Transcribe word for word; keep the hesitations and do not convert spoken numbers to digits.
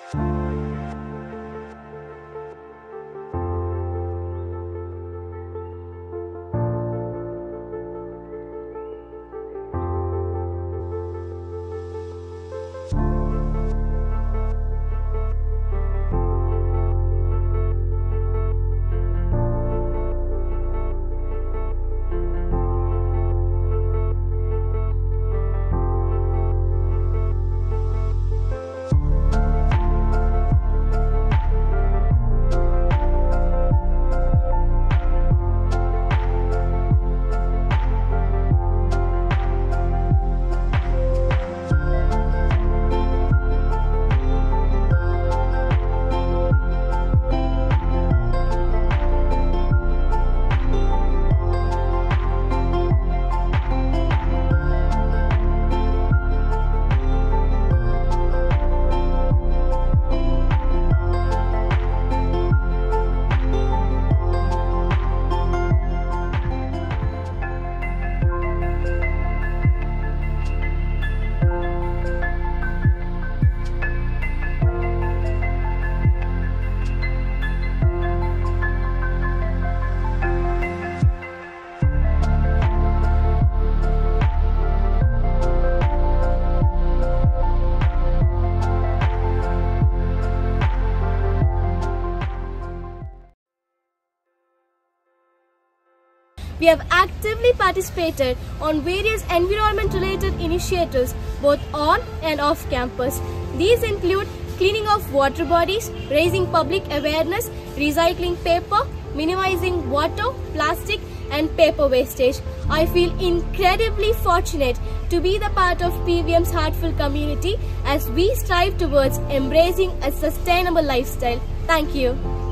We have actively participated on various environment-related initiatives both on and off campus. These include cleaning of water bodies, raising public awareness, recycling paper, minimizing water, plastic and paper wastage. I feel incredibly fortunate to be the part of P V M's heartful community as we strive towards embracing a sustainable lifestyle. Thank you.